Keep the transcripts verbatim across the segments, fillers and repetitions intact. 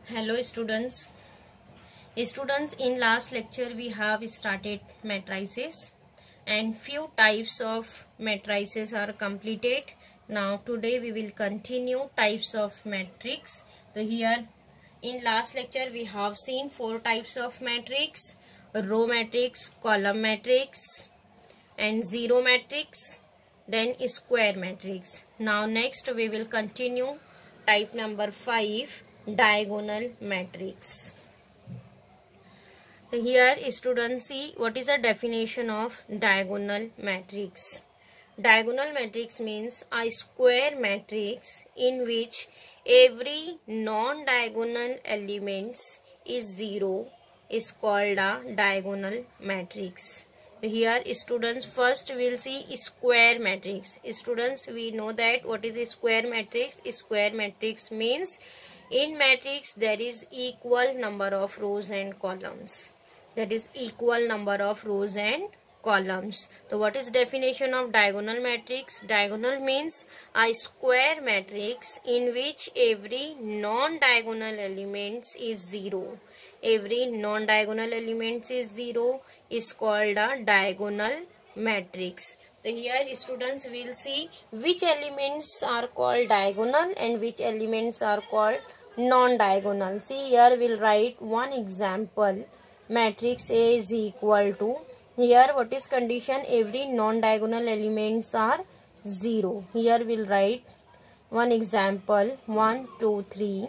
Hello students. Students, in last lecture we have started matrices and few types of matrices are completed. Now today we will continue types of matrix. So here in last lecture we have seen four types of matrix: row matrix, column matrix and zero matrix, then square matrix. Now next we will continue type number five, diagonal matrix. So here students, see what is the definition of diagonal matrix. Diagonal matrix means a square matrix in which every non-diagonal elements is zero is called a diagonal matrix. Here students, first we will see square matrix. Students, we know that what is a square matrix. Square matrix means in matrix there is equal number of rows and columns. That is equal number of rows and columns. So what is definition of diagonal matrix? Diagonal means a square matrix in which every non-diagonal elements is zero. Every non-diagonal elements is zero is called a diagonal matrix. So here students will see which elements are called diagonal and which elements are called non-diagonal. See here we'll write one example. Matrix A is equal to, here what is condition? Every non-diagonal elements are zero. Here we'll write one example: one, two, three,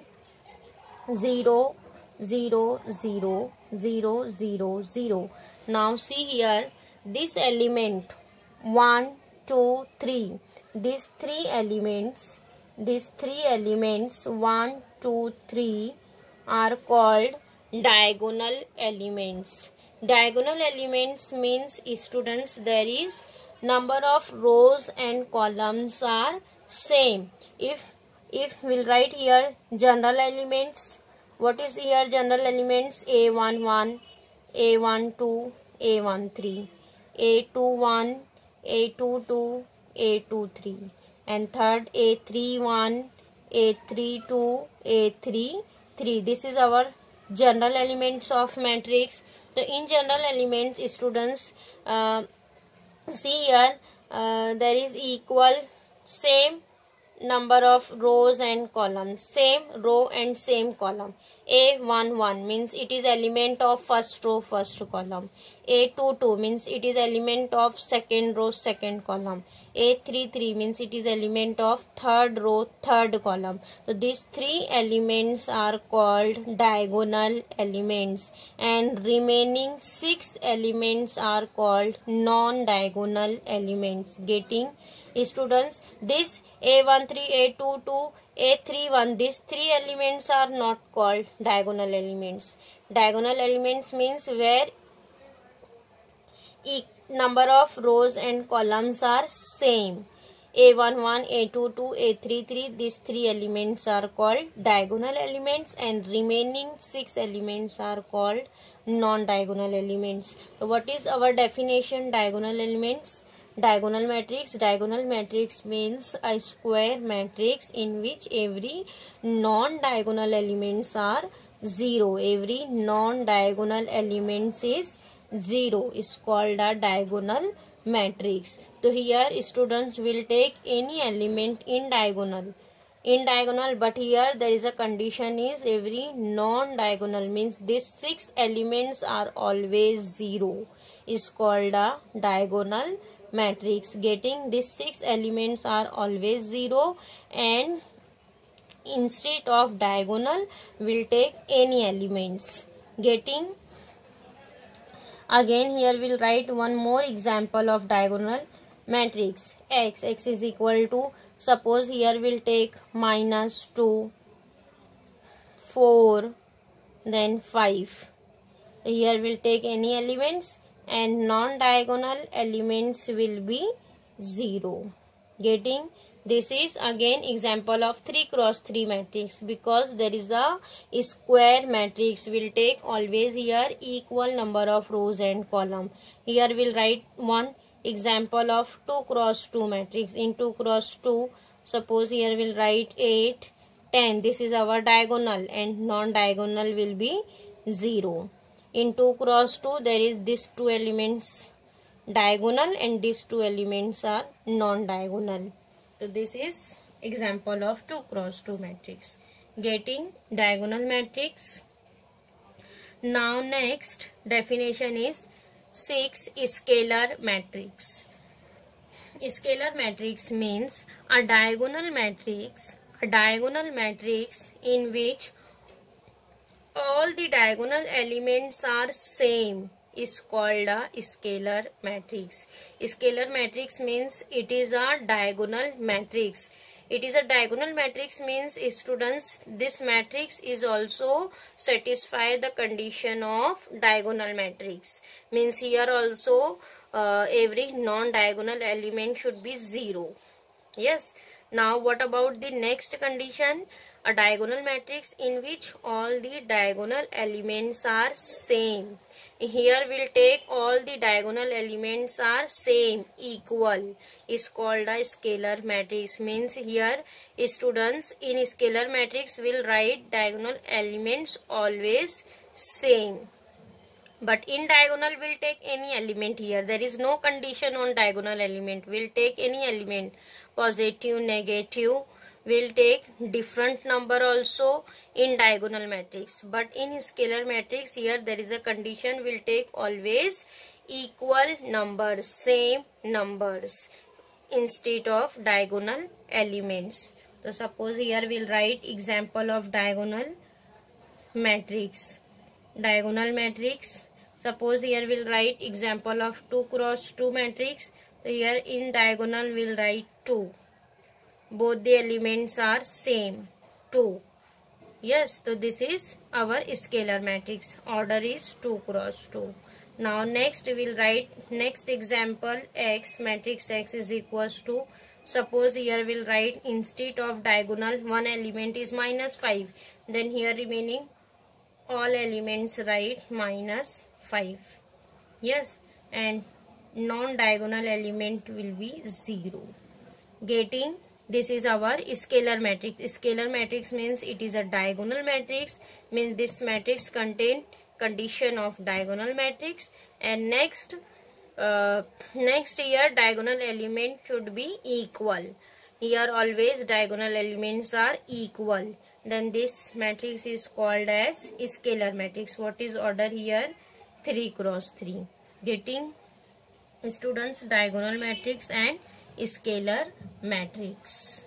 zero, zero, zero, zero, zero, zero. Now see here this element one, two, three. These three elements, these three elements one, two, three are called diagonal elements. Diagonal elements means students there is number of rows and columns are same. If if we'll write here general elements, what is here general elements? A one one, A one two, A one three, A two one, A two two, A two three, and third A three one, A three two, A three three. This is our general elements of matrix. So in general elements students, uh, see here uh, there is equal same number of rows and columns, same row and same column. A one one means it is element of first row first column. A two two means it is element of second row second column. A three three means it is element of third row third column. So these three elements are called diagonal elements and remaining six elements are called non-diagonal elements. Getting students, this A one three, A two two, A three one, these three elements are not called diagonal elements. Diagonal elements means where e number of rows and columns are same. A one one, A two two, A three three, these three elements are called diagonal elements and remaining six elements are called non-diagonal elements. So what is our definition? Diagonal elements. Diagonal matrix. Diagonal matrix means a square matrix in which every non-diagonal elements are zero. Every non-diagonal elements is zero is called a diagonal matrix. So here students will take any element in diagonal. In diagonal, but here there is a condition is every non-diagonal means these six elements are always zero is called a diagonal matrix. Getting these six elements are always zero and instead of diagonal will take any elements. Getting again here we'll write one more example of diagonal matrix. X, X is equal to, suppose here we'll take minus two, four, then five. Here we'll take any elements and non-diagonal elements will be zero. Getting this is again example of three cross three matrix because there is a square matrix will take always here equal number of rows and column. Here we'll write one example of two cross two matrix. In two cross two, suppose here we'll write eight, ten. This is our diagonal and non-diagonal will be zero. In two cross two there is these two elements diagonal and these two elements are non-diagonal. So this is example of two cross two matrix. Getting diagonal matrix. Now next definition is six scalar matrix. Scalar matrix means a diagonal matrix, a diagonal matrix in which all the diagonal elements are same is called a scalar matrix. Scalar matrix means it is a diagonal matrix. It is a diagonal matrix means students this matrix is also satisfy the condition of diagonal matrix. Means here also uh, every non-diagonal element should be zero. Yes. Now what about the next condition? A diagonal matrix in which all the diagonal elements are same. Here we'll take all the diagonal elements are same, equal is called a scalar matrix. Means here students in scalar matrix will write diagonal elements always same. But in diagonal we'll take any element here. There is no condition on diagonal element. We'll take any element, positive, negative. We'll take different number also in diagonal matrix. But in scalar matrix here there is a condition, we'll take always equal numbers, same numbers instead of diagonal elements. So suppose here we'll write example of diagonal matrix. Diagonal matrix. Suppose here we'll write example of two cross two matrix. So here in diagonal we'll write two. Both the elements are same, two. Yes, so this is our scalar matrix. Order is two cross two. Now next we'll write next example X, matrix X is equals to, suppose here we'll write instead of diagonal one element is minus five. Then here remaining all elements write minus five. Yes, and non-diagonal element will be zero. Getting this is our scalar matrix. Scalar matrix means it is a diagonal matrix. Means this matrix contain condition of diagonal matrix. And next, uh, next here diagonal element should be equal. Here always diagonal elements are equal. Then this matrix is called as scalar matrix. What is order here? three cross three. Getting students diagonal matrix and scalar matrix.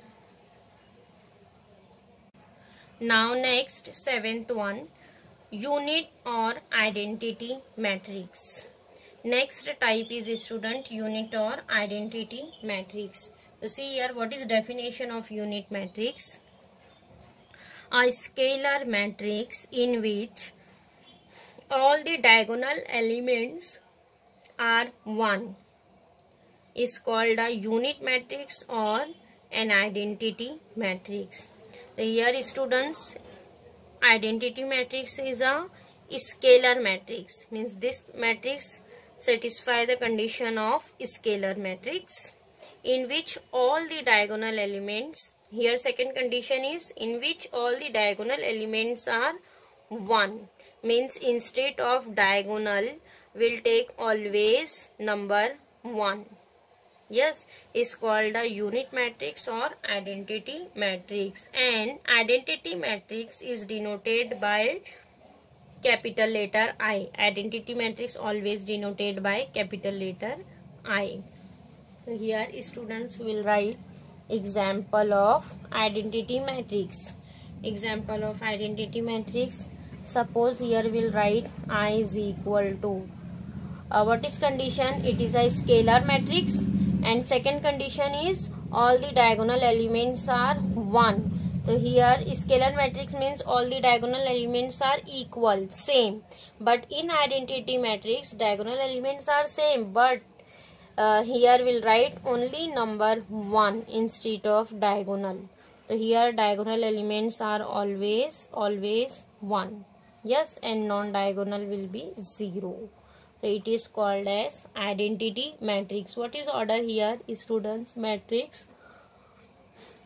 Now next seventh one, unit or identity matrix. Next type is student unit or identity matrix. So see here what is definition of unit matrix. A scalar matrix in which all the diagonal elements are one is called a unit matrix or an identity matrix. So here students, identity matrix is a scalar matrix. Means this matrix satisfy the condition of scalar matrix in which all the diagonal elements, here second condition is in which all the diagonal elements are one. Means instead of diagonal we'll take always number one. Yes, is called a unit matrix or identity matrix. And identity matrix is denoted by capital letter I. Identity matrix always denoted by capital letter I. So here students will write example of identity matrix. Example of identity matrix. Suppose here we'll write I is equal to, uh, what is condition? It is a scalar matrix. And second condition is all the diagonal elements are one. So here scalar matrix means all the diagonal elements are equal, same. But in identity matrix diagonal elements are same, but uh, here we'll write only number one instead of diagonal. So here diagonal elements are always always one. Yes, and non-diagonal will be zero. So it is called as identity matrix. What is order here? Students, matrix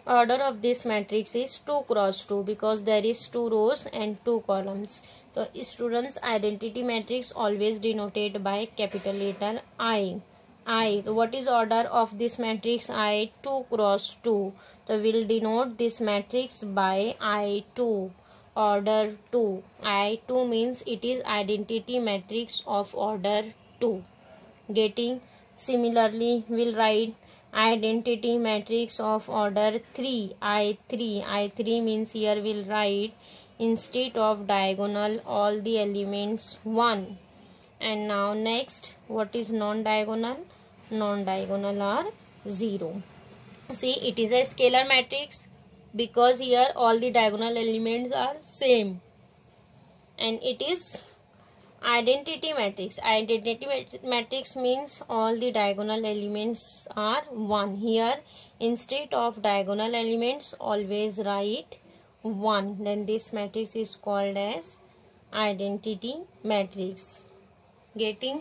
order of this matrix is two cross two because there is two rows and two columns. So students, identity matrix always denoted by capital letter I. I. So what is order of this matrix I? two cross two. So we will denote this matrix by I two. Order two. I two means it is identity matrix of order two. Getting? Similarly, we'll write identity matrix of order three. I three. I three means here we'll write instead of diagonal all the elements one. And now next, what is non-diagonal? Non-diagonal are zero. See, it is a scalar matrix because here all the diagonal elements are same. And it is identity matrix. Identity matrix means all the diagonal elements are one. Here instead of diagonal elements always write one. Then this matrix is called as identity matrix. Getting?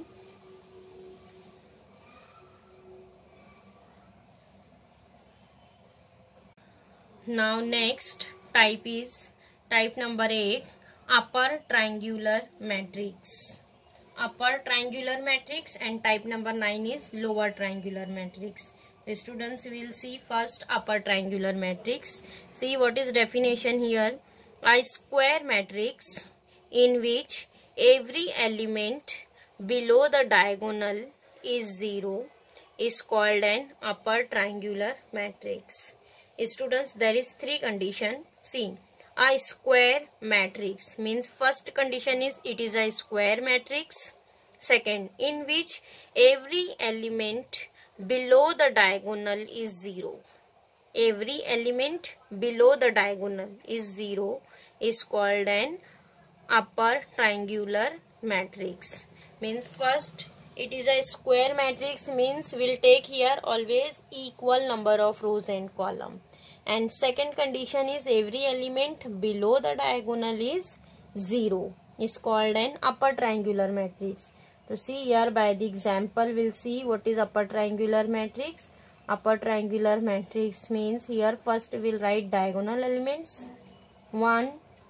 Now next type is type number eight, upper triangular matrix. Upper triangular matrix, and type number nine is lower triangular matrix. The students will see first upper triangular matrix. See what is definition here. A square matrix in which every element below the diagonal is zero is called an upper triangular matrix. Students, there is three condition. See, a square matrix means first condition is it is a square matrix. Second, in which every element below the diagonal is zero. Every element below the diagonal is zero is called an upper triangular matrix. Means first it is a square matrix means we'll take here always equal number of rows and column. And second condition is every element below the diagonal is zero is called an upper triangular matrix. So see here by the example we'll see what is upper triangular matrix. Upper triangular matrix means here first we'll write diagonal elements one,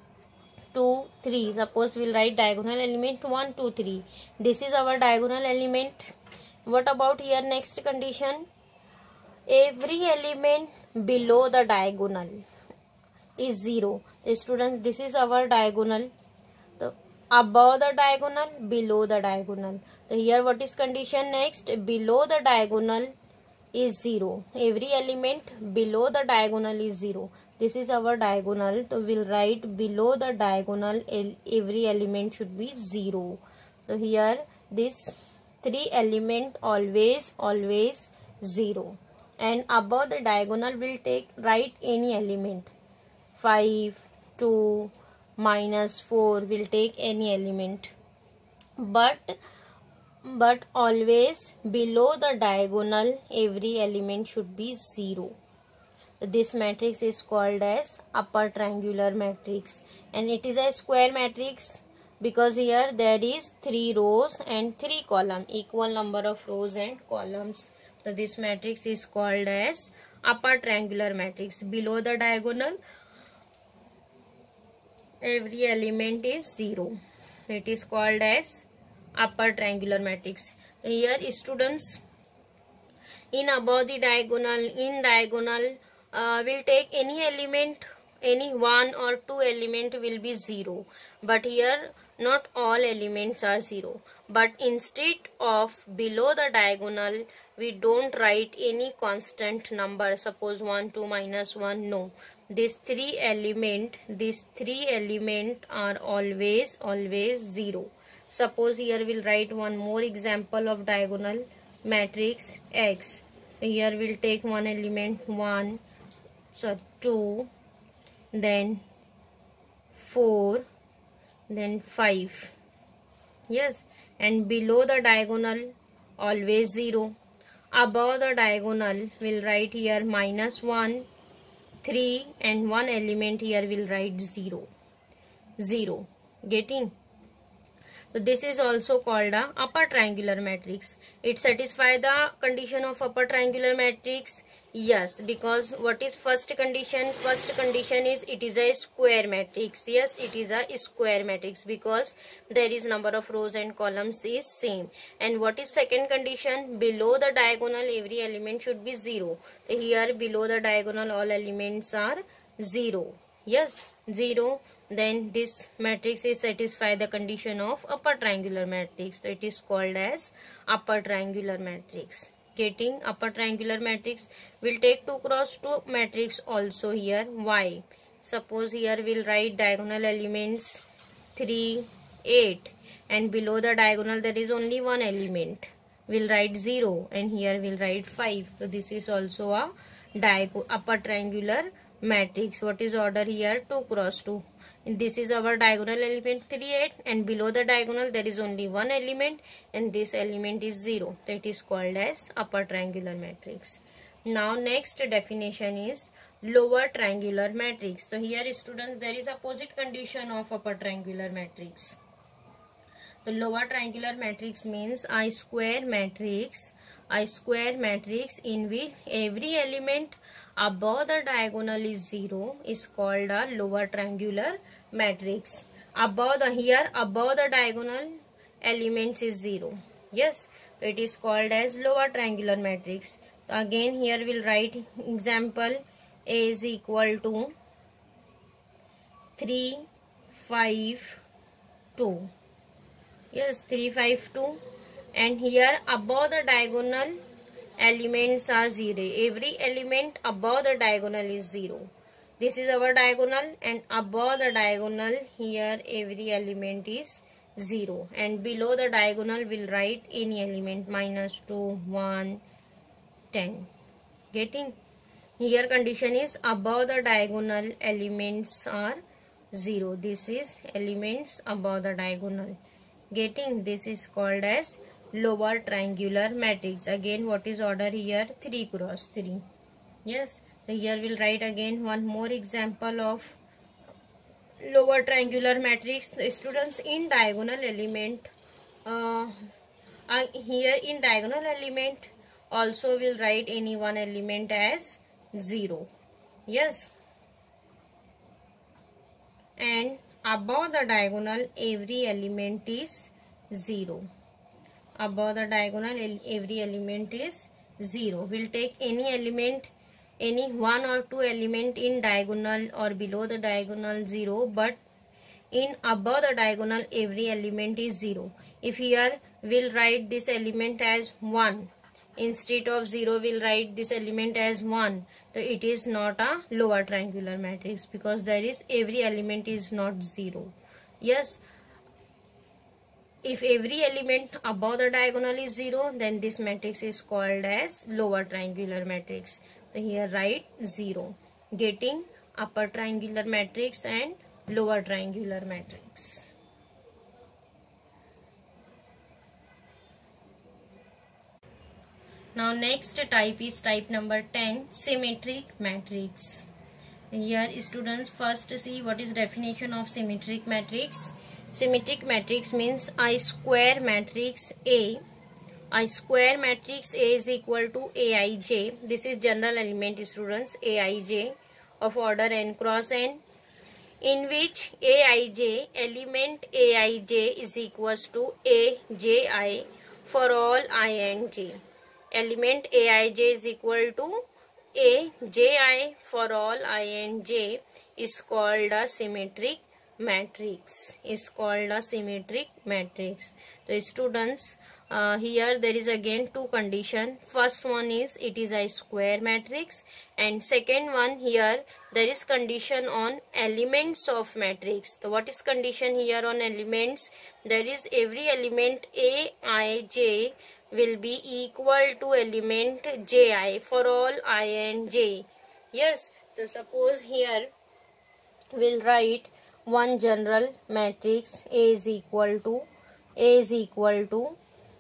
two, three. Suppose we'll write diagonal element one, two, three. This is our diagonal element. What about here next condition? Every element below the diagonal is zero. The students, this is our diagonal. So above the diagonal, below the diagonal. So here what is condition next? Below the diagonal is zero. Every element below the diagonal is zero. This is our diagonal. So we'll write below the diagonal every element should be zero. So here this three element always always zero. And above the diagonal will take write any element. five, two, minus four will take any element. But but always below the diagonal every element should be zero. This matrix is called as upper triangular matrix, and it is a square matrix because here there is three rows and three columns, equal number of rows and columns. So this matrix is called as upper triangular matrix. Below the diagonal every element is zero. It is called as upper triangular matrix. Here students, in above the diagonal, in diagonal uh, will take any element, any one or two element will be zero. But here not all elements are zero. But instead of below the diagonal we don't write any constant number. Suppose one, two, minus one. No. These three element, these three element are always always zero. Suppose here we'll write one more example of diagonal matrix X. Here we'll take one element one, sorry two, then four, then five. Yes, and below the diagonal always zero. Above the diagonal we'll write here minus one, three, and one element here we'll write zero. Zero. Getting? So this is also called a upper triangular matrix. It satisfies the condition of upper triangular matrix. Yes, because what is first condition? First condition is it is a square matrix. Yes, it is a square matrix because there is number of rows and columns is same. And what is second condition? Below the diagonal every element should be zero. So here below the diagonal all elements are zero. Yes, zero. Then this matrix is satisfy the condition of upper triangular matrix. So it is called as upper triangular matrix. Getting upper triangular matrix. Will take two cross two matrix also here. Why? Suppose here we'll write diagonal elements three, eight, and below the diagonal there is only one element. We'll write zero, and here we'll write five. So this is also a diagonal upper triangular matrix. What is order here? two cross two. And this is our diagonal element three, eight, and below the diagonal there is only one element, and this element is zero. That is called as upper triangular matrix. Now next definition is lower triangular matrix. So here students, there is opposite condition of upper triangular matrix. The lower triangular matrix means I square matrix, I square matrix in which every element above the diagonal is zero is called a lower triangular matrix. Above the here above the diagonal elements is zero. Yes, it is called as lower triangular matrix. So again here we'll write example A is equal to three, five, two. Yes, three, five, two, and here above the diagonal elements are zero. Every element above the diagonal is zero. This is our diagonal, and above the diagonal here every element is zero, and below the diagonal we'll write any element minus two, one, ten. Getting? Here condition is above the diagonal elements are zero. This is elements above the diagonal. Getting? This is called as lower triangular matrix. Again, what is order here? three cross three. Yes, so here we'll write again one more example of lower triangular matrix. The students, in diagonal element, uh, uh, here in diagonal element also will write any one element as zero. Yes, and above the diagonal every element is zero. Above the diagonal every element is zero. We'll take any element, any one or two element in diagonal or below the diagonal zero, but in above the diagonal every element is zero. If here we'll write this element as one, instead of zero we'll write this element as one, so it is not a lower triangular matrix because there is every element is not zero. Yes, if every element above the diagonal is zero, then this matrix is called as lower triangular matrix. So here write zero. Getting? Upper triangular matrix and lower triangular matrix. Now next type is type number ten, symmetric matrix. Here students, first see what is definition of symmetric matrix. Symmetric matrix means I square matrix A. I square matrix A is equal to Aij. This is general element students, Aij of order n cross n, in which Aij, element Aij is equals to Aj for all I and j. Element Aij is equal to Aj for all I and j is called a symmetric matrix. Is called a symmetric matrix. So students, uh, here there is again two condition. First one is it is a square matrix, and second one here there is condition on elements of matrix. So what is condition here on elements? There is every element Aij will be equal to element Ji for all I and j. Yes, so suppose here we'll write one general matrix A is equal to A is equal to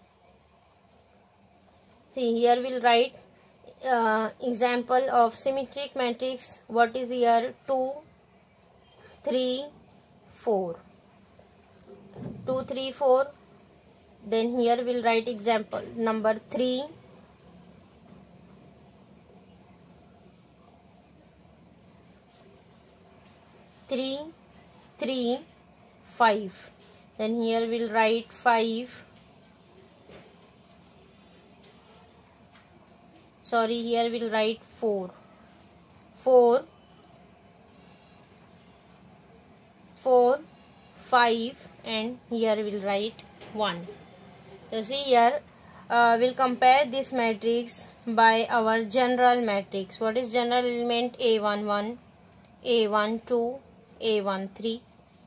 see here we'll write uh, example of symmetric matrix. What is here? two, three, four. two, three, four. Then here we'll write example number three, three, three, five. Then here we'll write five. Sorry, here we'll write four. four, four, five, and here we'll write one. So see here, uh, we'll compare this matrix by our general matrix. What is general element? A one one, A one two, A one three,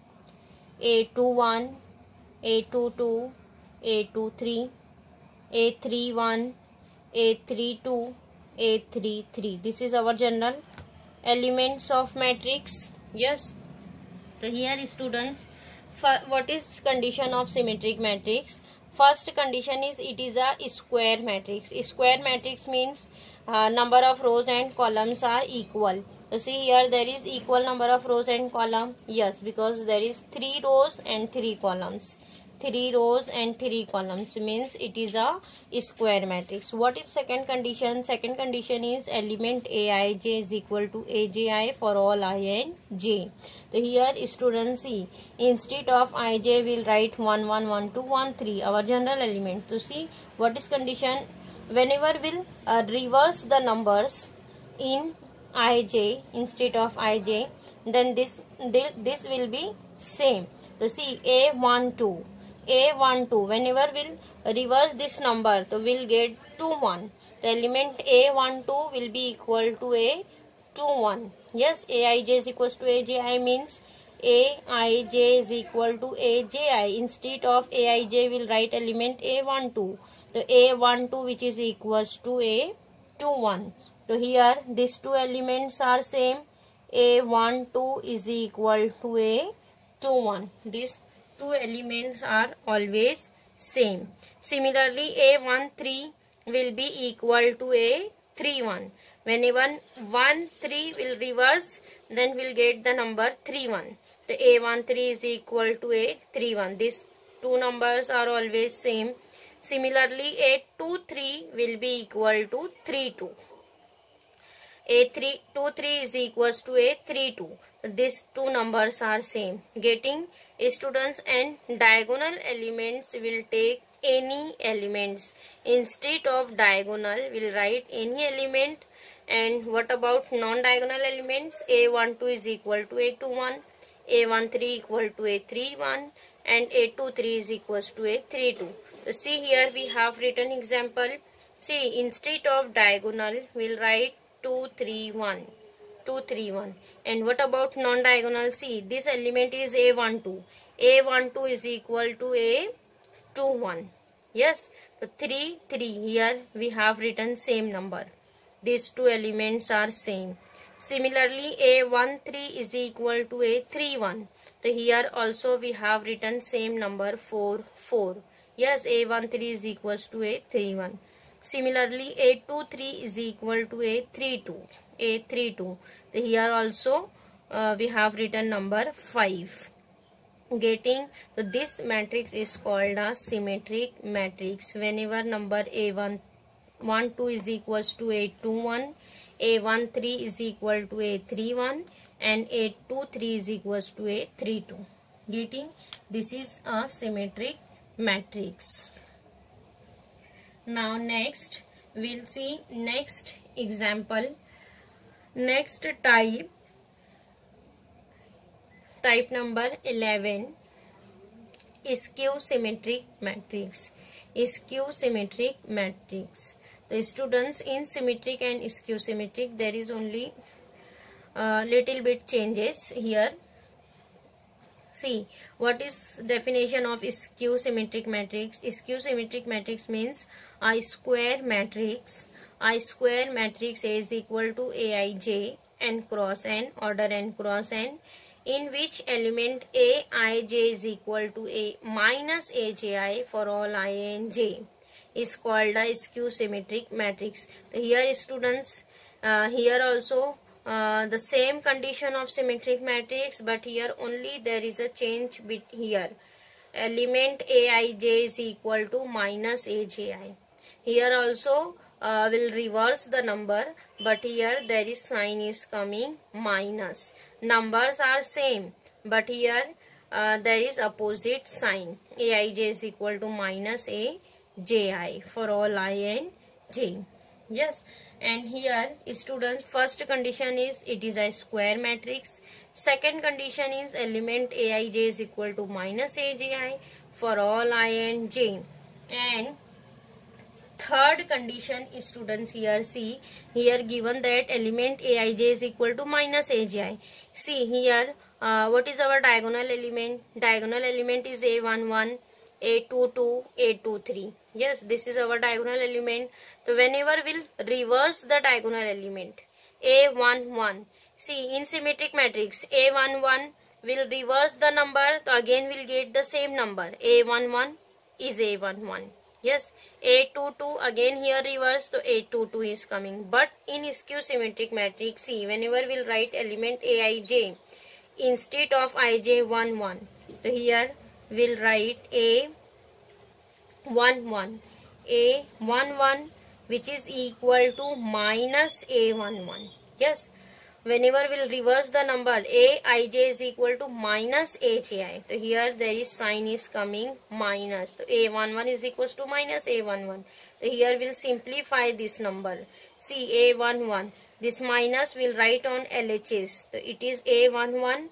A two one, A two two, A two three, A three one, A three two, A three three. This is our general elements of matrix. Yes. So here students, for what is condition of symmetric matrix? First condition is it is a square matrix. Square matrix means uh, number of rows and columns are equal. So see here, there is equal number of rows and column. Yes, because there is three rows and three columns. Three rows and three columns means it is a square matrix. What is second condition? Second condition is element Aij is equal to Aj for all I and j. So here students see, instead of Ij we'll write one one one two one three, our general element. So see what is condition? Whenever we'll uh, reverse the numbers in Ij instead of Ij, then this this will be same. So see A one two, A one two, whenever we'll reverse this number, so we'll get two one. The element A one two will be equal to A two one. Yes, Aij is equals to Aj means Aij is equal to Aj. Instead of Aij we'll write element A one two. So A one two which is equals to A two one. So here these two elements are same. A one two is equal to A two one. These two elements are always same. Similarly, A one three will be equal to A three one. Whenever one three will reverse, then we'll get the number three one. The A one three is equal to A three one. These two numbers are always same. Similarly, A two three will be equal to three two. A three two three is equals to A three two. These two numbers are same. Getting students, and diagonal elements will take any elements. Instead of diagonal we'll write any element. And what about non-diagonal elements? A one two is equal to A two one, A one three equal to A three one, and A two three is equals to A three two. So see here we have written example. See, instead of diagonal we'll write two three one, two three one. And what about non-diagonal? See, this element is A one two. A one two is equal to A two one. Yes, so three three, here we have written same number. These two elements are same. Similarly, A one three is equal to A three one. So here also we have written same number four four. Yes, A one three is equals to A three one. Similarly, A two three is equal to A three two. A three two. So here also uh, we have written number five. Getting, so this matrix is called a symmetric matrix. Whenever number A one one two is equals to A two one, A one three is equal to A three one, and A two three is equals to A three two. Getting, this is a symmetric matrix. Now next we'll see next example. Next type, type number eleven, skew symmetric matrix. Skew symmetric matrix. The students, in symmetric and skew symmetric there is only uh, little bit changes here. See, what is definition of skew symmetric matrix? Skew symmetric matrix means a square matrix. A square matrix is equal to Aij n cross n, order n cross n, in which element Aij is equal to A minus Aj for all I and j is called a skew symmetric matrix. So here students, uh, here also uh, the same condition of symmetric matrix, but here only there is a change bit here. element Aij is equal to minus Abi. Here also uh, will reverse the number, but here there is sign is coming minus. Numbers are same, but here uh, there is opposite sign. Aij is equal to minus Abi for all I and j. Yes, and here students, first condition is it is a square matrix. Second condition is element Aij is equal to minus Abi for all I and j. And third condition, students, here see, here given that element Aij is equal to minus Agi. See here, uh, what is our diagonal element? Diagonal element is A one one, A two two, A two three. Yes, this is our diagonal element. So whenever we'll reverse the diagonal element, A one one. See, in symmetric matrix, A one one will reverse the number, so again we'll get the same number. A one one is A one one. Yes, A two two again here reverse, so A two two is coming. But in skew symmetric matrix, see, whenever we'll write element Aij instead of Ij one one, so here we'll write A one one, A one one, which is equal to minus A one one. Yes, whenever we'll reverse the number, Aij is equal to minus Hi. So here there is sign is coming minus. So A one one is equals to minus A one one. So here we'll simplify this number. See, A one one. This minus we'll write on L H S. So it is A one one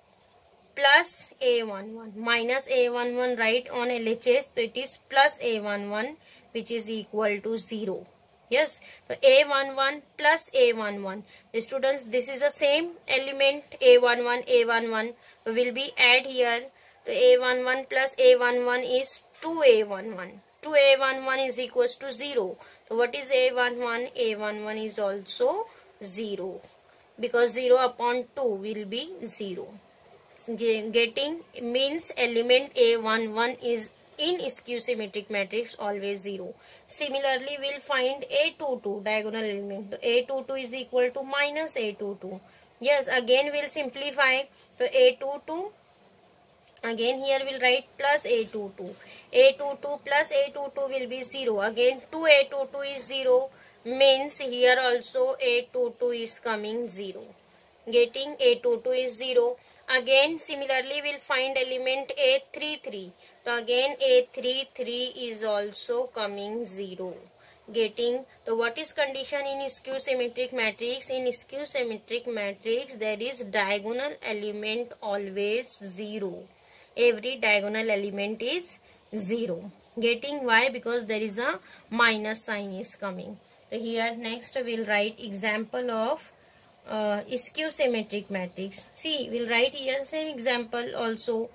plus A one one. Minus A one one write on L H S. So it is plus A one one, which is equal to zero. Yes, so A one one plus A one one. The students, this is the same element A one one, A one one. So will be add here. So A one one plus A one one is two A one one. two A one one is equals to zero. So what is A one one? A one one is also zero. Because zero upon two will be zero. Getting means element A one one is in skew symmetric matrix always zero. Similarly, we'll find A two two diagonal element. A two two is equal to minus A two two. Yes, again we'll simplify. So A two two, again here we'll write plus A two two. A two two plus A two two will be zero. Again two A two two is zero, means here also A two two is coming zero. Getting A two two is zero. Again similarly we'll find element A three three. So again A three three is also coming zero. Getting, so what is condition in skew symmetric matrix? In skew symmetric matrix there is diagonal element always zero. Every diagonal element is zero. Getting why? Because there is a minus sign is coming. So here next we'll write example of uh, skew symmetric matrix. See, we'll write here same example also.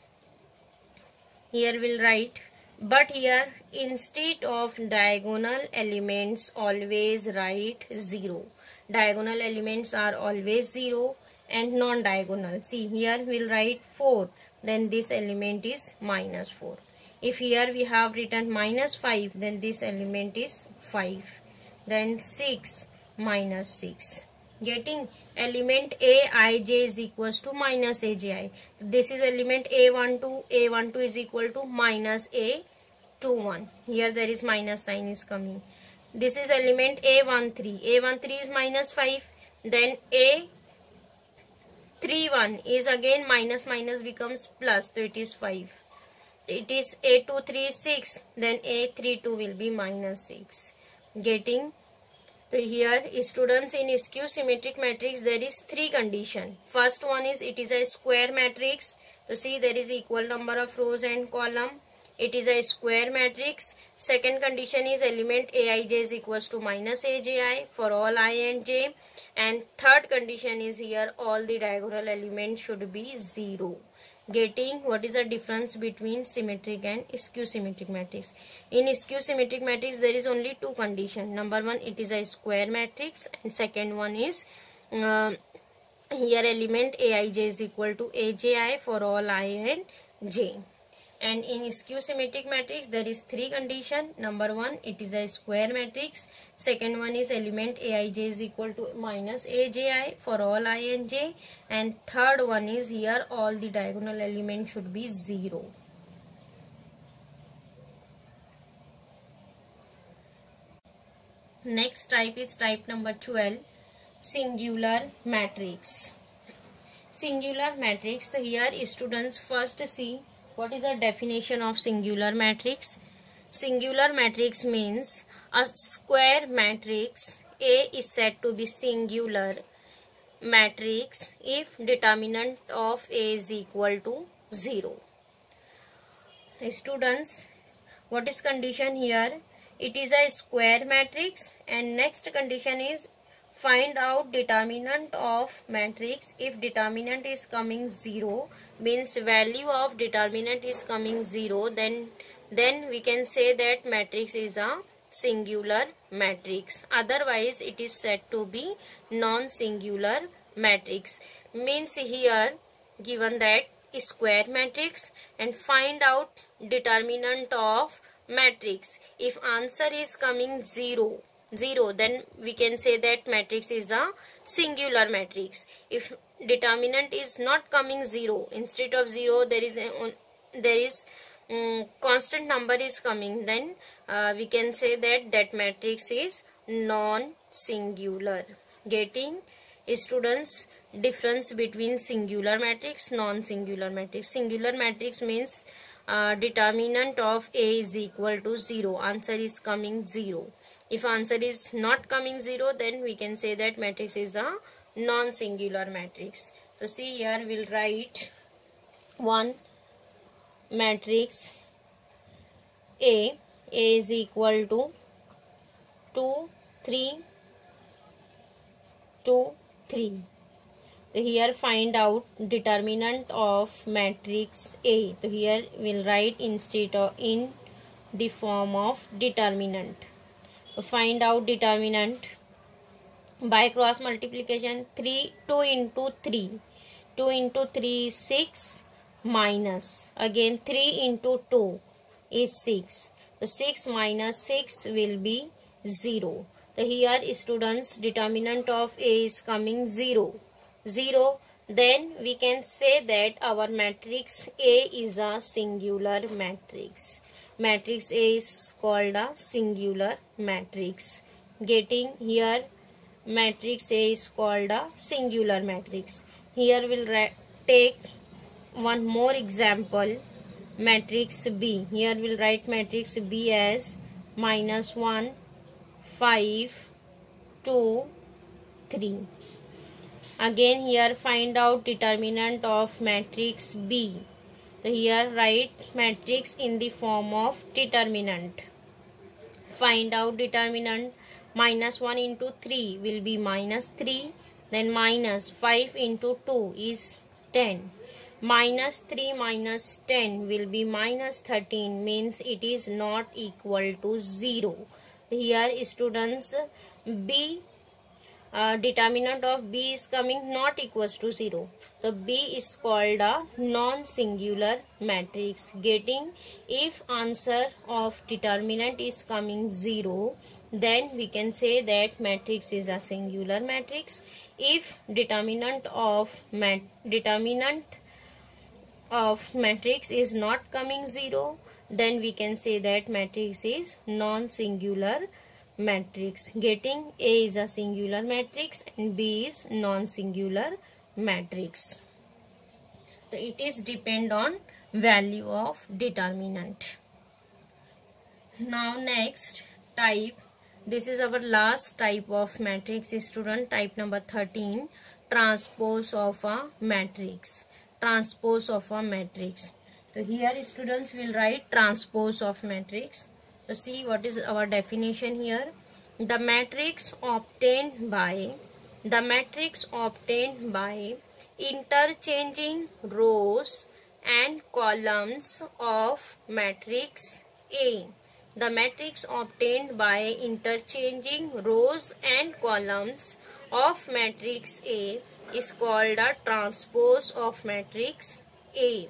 Here we'll write, but here instead of diagonal elements always write zero. Diagonal elements are always zero and non-diagonal. See, here we'll write four, then this element is minus four. If here we have written minus five, then this element is five. Then six, minus six. Getting element Aij is equals to minus Aj. This is element A one two. A one two is equal to minus A two one. Here there is minus sign is coming. This is element A one three. A one three is minus five. Then A three one is again minus minus becomes plus. So it is five. It is A two three is six. Then A three two will be minus six. Getting, so here students, in skew symmetric matrix there is three condition. First one is it is a square matrix. So see, there is equal number of rows and column. It is a square matrix. Second condition is element Aij is equals to minus Aj for all I and j. And third condition is here all the diagonal elements should be zero. Getting, what is the difference between symmetric and skew symmetric matrix? In skew symmetric matrix there is only two conditions. Number one, it is a square matrix, and second one is uh, here element Aij is equal to Aj for all I and j. And in skew symmetric matrix there is three condition. Number one, it is a square matrix. Second one is element Aij is equal to minus Aj for all I and j. And third one is here all the diagonal elements should be zero. Next type is type number twelve, singular matrix. Singular matrix. So here students first see what is the definition of singular matrix. Singular matrix means a square matrix A is said to be singular matrix if determinant of A is equal to zero. Students, what is condition here? It is a square matrix, and next condition is find out determinant of matrix. If determinant is coming zero, means value of determinant is coming zero, then then we can say that matrix is a singular matrix. Otherwise it is said to be non-singular matrix. Means here given that square matrix and find out determinant of matrix. If answer is coming zero, zero, then we can say that matrix is a singular matrix. If determinant is not coming zero, instead of zero there is a, there is um, constant number is coming, then uh, we can say that that matrix is non-singular. Getting students difference between singular matrix, non-singular matrix. Singular matrix means uh, determinant of A is equal to zero, answer is coming zero. If answer is not coming zero, then we can say that matrix is a non-singular matrix. So see here we'll write one matrix A. A is equal to two, three, two, three. So here find out determinant of matrix A. So here we'll write instead of in the form of determinant. So find out determinant by cross multiplication. three, two into three. two into three is six, minus again three into two is six. So six minus six will be zero. So here students determinant of A is coming zero. zero. Then we can say that our matrix A is a singular matrix. Matrix A is called a singular matrix. Getting here matrix A is called a singular matrix. Here we'll take one more example, matrix B. Here we'll write matrix B as minus one, five, two, three. Again here find out determinant of matrix B. So here write matrix in the form of determinant. Find out determinant. Minus one into three will be minus three. Then minus five into two is ten. Minus three minus ten will be minus thirteen, means it is not equal to zero. Here students B uh, determinant of B is coming not equals to zero. So B is called a non-singular matrix. Getting if answer of determinant is coming zero, then we can say that matrix is a singular matrix. If determinant of mat determinant of matrix is not coming zero, then we can say that matrix is non-singular matrix. Getting A is a singular matrix and B is non-singular matrix. So it is depend on value of determinant. Now next type, this is our last type of matrix student, type number thirteen, transpose of a matrix. Transpose of a matrix. So here students will write transpose of matrix. So see what is our definition here. The matrix obtained by the matrix obtained by interchanging rows and columns of matrix A. The matrix obtained by interchanging rows and columns of matrix A is called a transpose of matrix A.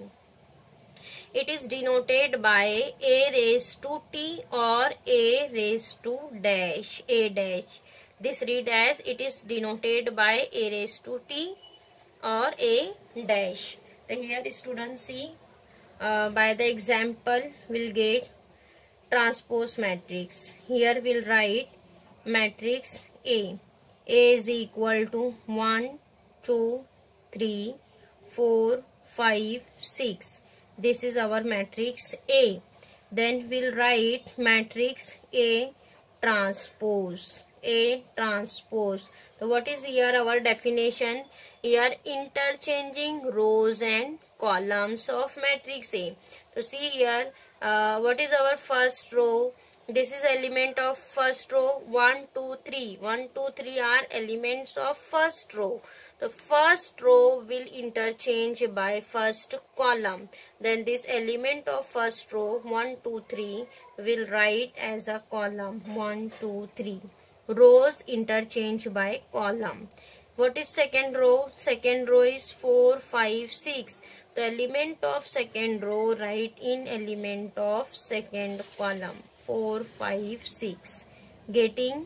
It is denoted by A raised to T or A raised to dash A dash. This read as it is denoted by A raised to T or A dash. So here students see uh, by the example we'll get transpose matrix. Here we'll write matrix A. A is equal to one, two, three, four, five, six. This is our matrix A. Then we'll write matrix A transpose. A transpose. So what is here our definition? Here interchanging rows and columns of matrix A. So see here, uh, what is our first row? This is element of first row. one, two, three. one, two, three are elements of first row. The first row will interchange by first column. Then this element of first row one, two, three will write as a column one, two, three. Rows interchange by column. What is second row? Second row is four, five, six. The element of second row write in element of second column. four, five, six. Getting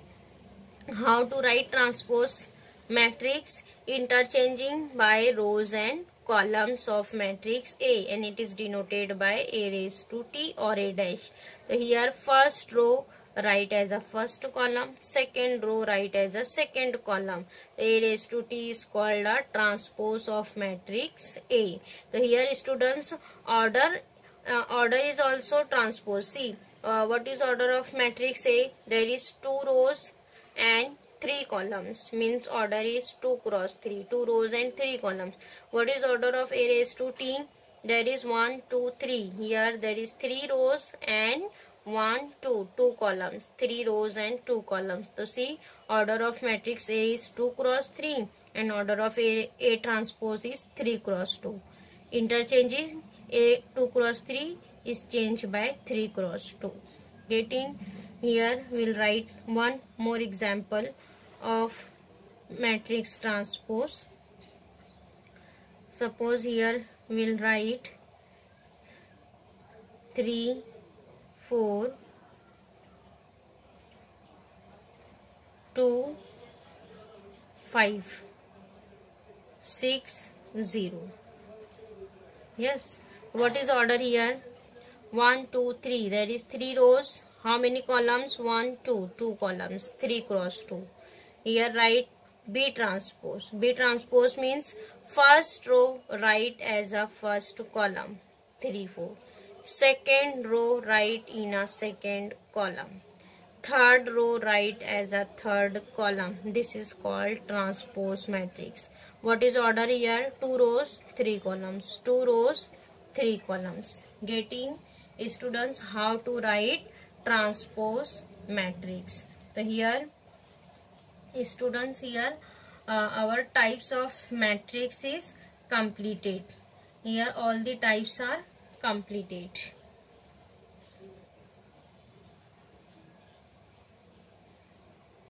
how to write transpose matrix? Interchanging by rows and columns of matrix A, and it is denoted by A raised to T or A dash. So here first row write as a first column, second row write as a second column. A raised to T is called a transpose of matrix A. So here students, order uh, order is also transpose. See, uh, what is order of matrix A? There is two rows and three columns, means order is two cross three, two rows and three columns. What is order of A raised to T? There is one, two, three. Here there is three rows and one, two, two columns, three rows and two columns. So see, order of matrix A is two cross three and order of A, A transpose is three cross two. Interchanging A two cross three is changed by three cross two. Getting here we'll write one more example of matrix transpose. Suppose here we'll write three, four, two, five, six, zero. Yes, what is order here? one, two, three. There is three rows. How many columns? one, two. two columns. three cross two. Here write B transpose. B transpose means first row write as a first column. three, four. Second row write in a second column. Third row write as a third column. This is called transpose matrix. What is order here? Two rows, three columns. Two rows, three columns. Getting students how to write transpose matrix. So here students, here uh, our types of matrix is completed. Here all the types are completed.